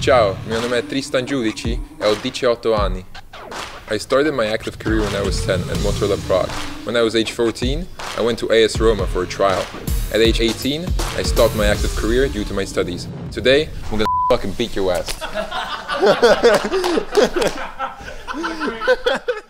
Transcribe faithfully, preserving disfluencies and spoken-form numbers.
Ciao, mio nome è Tristan Giudici e ho diciotto anni. I started my active career when I was ten at Motorola Prague. When I was age fourteen, I went to A S Roma for a trial. At age eighteen, I stopped my active career due to my studies. Today, I'm gonna fucking beat your ass.